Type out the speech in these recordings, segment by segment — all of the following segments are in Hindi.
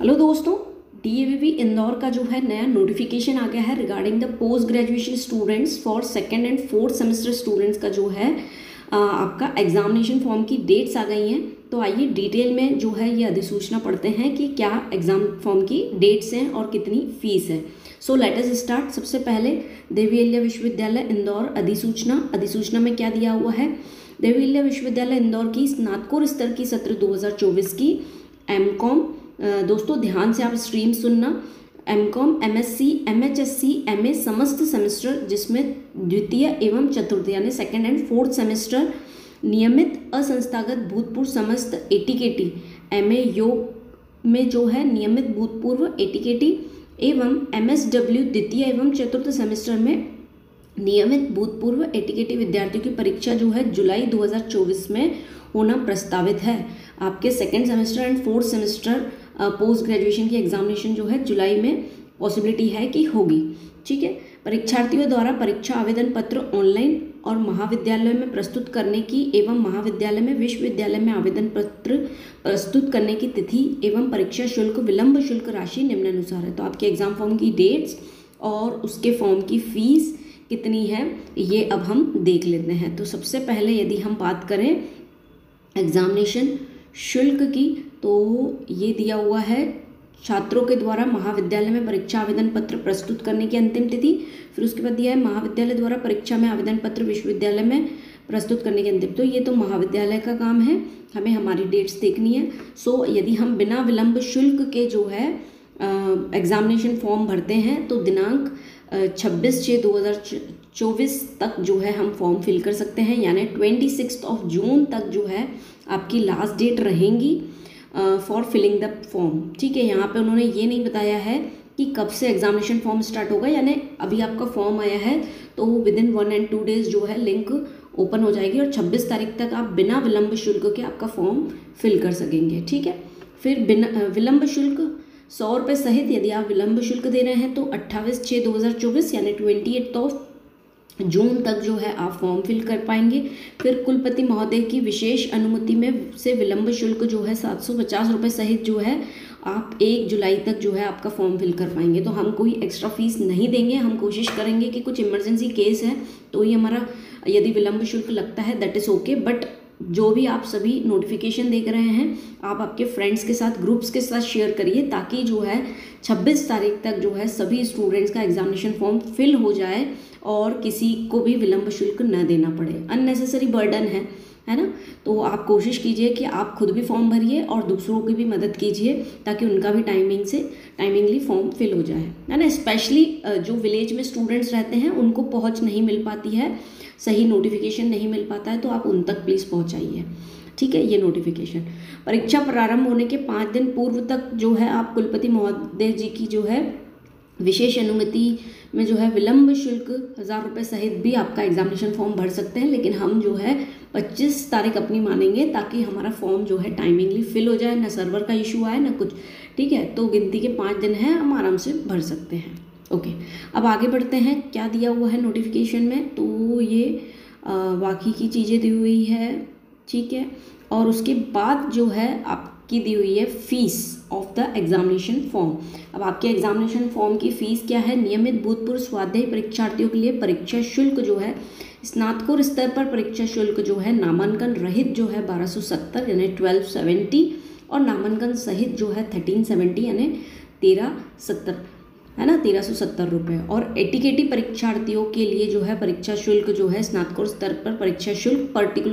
हेलो दोस्तों, डीएवीवी इंदौर का जो है नया नोटिफिकेशन आ गया है regarding the post graduation students for second and fourth semester students का जो है आपका एग्जामिनेशन फॉर्म की डेट्स आ गई हैं। तो आइए डिटेल में जो है ये अधिसूचना पढ़ते हैं कि क्या एग्जाम फॉर्म की डेट्स हैं और कितनी फीस है। So let us start. सबसे पहले देवी अहिल्या विश्वविद्यालय इंदौर अधिसूचना में क्या दिया हुआ है। देवी अहिल्या विश्वविद्यालय इंदौर की स्नातकोत्तर स्तर की सत्र 2024 की एमकॉम, दोस्तों ध्यान से आप स्ट्रीम सुनना, एमकॉम, एमएससी, एमएचएससी, एमए समस्त सेमेस्टर जिसमें द्वितीय एवं चतुर्थ यानी सेकेंड एंड फोर्थ सेमेस्टर, नियमित असंस्थागत भूतपूर्व समस्त एटीकेटी, एमए योग में जो है नियमित भूतपूर्व एटीकेटी एवं एमएसडब्ल्यू द्वितीय एवं चतुर्थ सेमेस्टर में नियमित भूतपूर्व एटीकेटी विद्यार्थियों की परीक्षा जो है जुलाई 2024 में होना प्रस्तावित है। आपके second semester and fourth semester post graduation की एग्जामिनेशन जो है जुलाई में पॉसिबिलिटी है कि होगी। ठीक है, परीक्षार्थियों द्वारा परीक्षा आवेदन पत्र ऑनलाइन और महाविद्यालय में प्रस्तुत करने की एवं महाविद्यालय में विश्वविद्यालय में आवेदन पत्र प्रस्तुत करने की तिथि एवं परीक्षा शुल्क विलंब शुल्क राशि निम्नानुसार है। तो आपके एग्जाम फॉर्म की डेट्स और उसके फॉर्म की फीस कितनी है ये अब हम देख लेते हैं। तो सबसे पहले यदि हम बात करें एग्जामिनेशन शुल्क की, तो ये दिया हुआ है छात्रों के द्वारा महाविद्यालय में परीक्षा आवेदन पत्र प्रस्तुत करने की अंतिम तिथि। फिर उसके बाद दिया है महाविद्यालय द्वारा परीक्षा में आवेदन पत्र विश्वविद्यालय में प्रस्तुत करने की अंतिम। तो ये तो महाविद्यालय का काम है, हमें हमारी डेट्स देखनी है। सो यदि हम बिना विलंब शुल्क के जो है एग्जामिनेशन फॉर्म भरते हैं तो दिनांक 26/6/2024 तक जो है हम फॉर्म फिल कर सकते हैं, यानी 26 जून तक जो है आपकी लास्ट डेट रहेंगी फॉर फिलिंग द फॉर्म। ठीक है, यहाँ पे उन्होंने ये नहीं बताया है कि कब से एग्जामिनेशन फॉर्म स्टार्ट होगा, यानी अभी आपका फॉर्म आया है तो विदिन 1 और 2 डेज जो है लिंक ओपन हो जाएगी और 26 तारीख तक आप बिना विलंब शुल्क के आपका फॉर्म फिल कर सकेंगे। ठीक है, फिर बिना विलंब शुल्क 100 रुपये सहित यदि आप विलंब शुल्क दे रहे हैं तो 28/6/2024 यानी 28 जून तक जो है आप फॉर्म फिल कर पाएंगे। फिर कुलपति महोदय की विशेष अनुमति में से विलंब शुल्क जो है 750 रुपये सहित जो है आप 1 जुलाई तक जो है आपका फॉर्म फिल कर पाएंगे। तो हम कोई एक्स्ट्रा फीस नहीं देंगे, हम कोशिश करेंगे कि कुछ इमरजेंसी केस है तो ही हमारा यदि विलंब शुल्क लगता है दैट इज़ ओके। बट जो भी आप सभी नोटिफिकेशन देख रहे हैं आप आपके फ्रेंड्स के साथ ग्रुप्स के साथ शेयर करिए ताकि जो है 26 तारीख तक जो है सभी स्टूडेंट्स का एग्जामिनेशन फॉर्म फिल हो जाए और किसी को भी विलंब शुल्क न देना पड़े। अननेसेसरी बर्डन है ना। तो आप कोशिश कीजिए कि आप खुद भी फॉर्म भरिए और दूसरों की भी मदद कीजिए ताकि उनका भी टाइमिंगली फॉर्म फिल हो जाए, है ना। स्पेशली जो विलेज में स्टूडेंट्स रहते हैं उनको पहुंच नहीं मिल पाती है, सही नोटिफिकेशन नहीं मिल पाता है, तो आप उन तक प्लीज़ पहुंचाइए। ठीक है, ये नोटिफिकेशन परीक्षा प्रारंभ होने के 5 दिन पूर्व तक जो है आप कुलपति महोदय जी की जो है विशेष अनुमति में जो है विलंब शुल्क 1000 रुपये सहित भी आपका एग्जामिनेशन फॉर्म भर सकते हैं, लेकिन हम जो है 25 तारीख अपनी मानेंगे ताकि हमारा फॉर्म जो है टाइमिंगली फिल हो जाए, ना सर्वर का इशू आए ना कुछ। ठीक है, तो गिनती के 5 दिन हैं, हम आराम से भर सकते हैं। ओके, अब आगे बढ़ते हैं क्या दिया हुआ है नोटिफिकेशन में। तो ये बाकी की चीज़ें दी हुई है। ठीक है, और उसके बाद जो है आपकी दी हुई है fees of the examination form. अब आपके एग्जामिनेशन फॉर्म की फ़ीस क्या है। नियमित भूतपूर्व स्वाध्यायी परीक्षार्थियों के लिए परीक्षा शुल्क जो है स्नातकोत्तर स्तर पर परीक्षा शुल्क जो है नामांकन रहित जो है 1270 यानी 1270 और नामांकन सहित जो है 1370 यानी 1370, है ना, 1370 रुपये। और एटीकेटी परीक्षार्थियों के लिए जो है परीक्षा शुल्क जो है स्नातकोत्तर स्तर पर परीक्षा शुल्क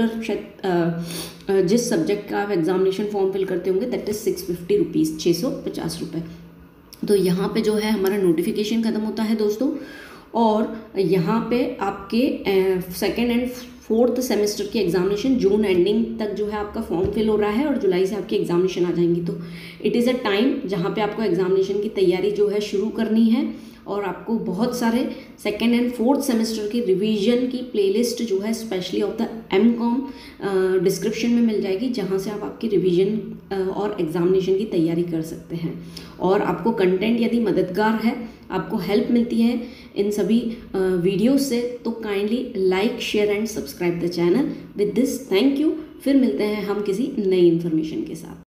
पर्टिकुलर जिस सब्जेक्ट का आप एग्जामिनेशन फॉर्म फिल करते होंगे दैट इज़ 650 रुपीज़, 650 रुपये। तो यहाँ पे जो है हमारा नोटिफिकेशन ख़त्म होता है दोस्तों, और यहाँ पे आपके सेकेंड एंड फोर्थ सेमेस्टर की एग्जामिनेशन जून एंडिंग तक जो है आपका फॉर्म फिल हो रहा है और जुलाई से आपकी एग्जामिनेशन आ जाएंगी। तो इट इज़ अ टाइम जहाँ पे आपको एग्जामिनेशन की तैयारी जो है शुरू करनी है और आपको बहुत सारे सेकेंड एंड फोर्थ सेमेस्टर की रिवीजन की प्लेलिस्ट जो है specially of the MCom description में मिल जाएगी, जहाँ से आप आपकी रिवीजन और एग्जामिनेशन की तैयारी कर सकते हैं। और आपको कंटेंट यदि मददगार है, आपको हेल्प मिलती है इन सभी वीडियोस से, तो kindly like share and subscribe the channel. With this thank you. फिर मिलते हैं हम किसी नई इन्फॉर्मेशन के साथ।